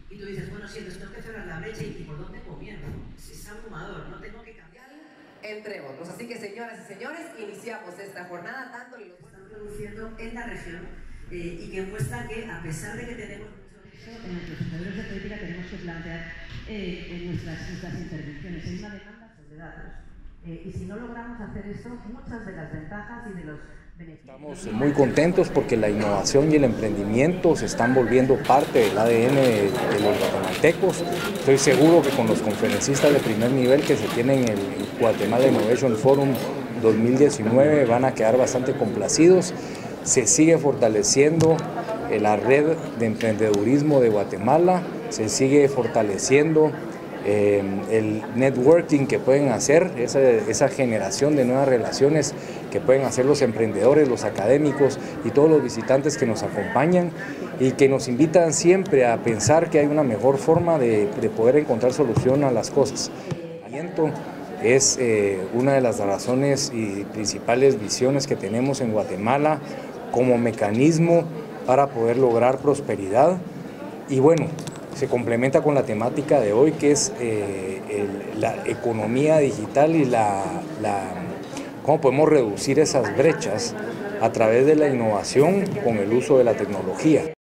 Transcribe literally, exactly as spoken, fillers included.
y tú dices, bueno, sí, entonces tengo que cerrar la brecha y por dónde comienzo. Es abrumador, no tengo que cambiar. Entre otros. Así que, señoras y señores, iniciamos esta jornada dando lo que están produciendo en la región eh, y que muestra que, a pesar de que tenemos en nuestros modelos de política tenemos que plantear eh, en nuestras, nuestras intervenciones. Hay una demanda sobre datos. Eh, y si no logramos hacer esto, muchas de las ventajas y de los beneficios... Estamos muy contentos porque la innovación y el emprendimiento se están volviendo parte del A D N de, de los guatemaltecos. Estoy seguro que con los conferencistas de primer nivel que se tienen en el Guatemala Innovation Forum dos mil diecinueve van a quedar bastante complacidos. Se sigue fortaleciendo la red de emprendedurismo de Guatemala, se sigue fortaleciendo eh, el networking que pueden hacer, esa, esa generación de nuevas relaciones que pueden hacer los emprendedores, los académicos y todos los visitantes que nos acompañan y que nos invitan siempre a pensar que hay una mejor forma de, de poder encontrar solución a las cosas. Es eh, una de las razones y principales visiones que tenemos en Guatemala como mecanismo para poder lograr prosperidad y bueno, se complementa con la temática de hoy que es eh, el, la economía digital y la, la, cómo podemos reducir esas brechas a través de la innovación con el uso de la tecnología.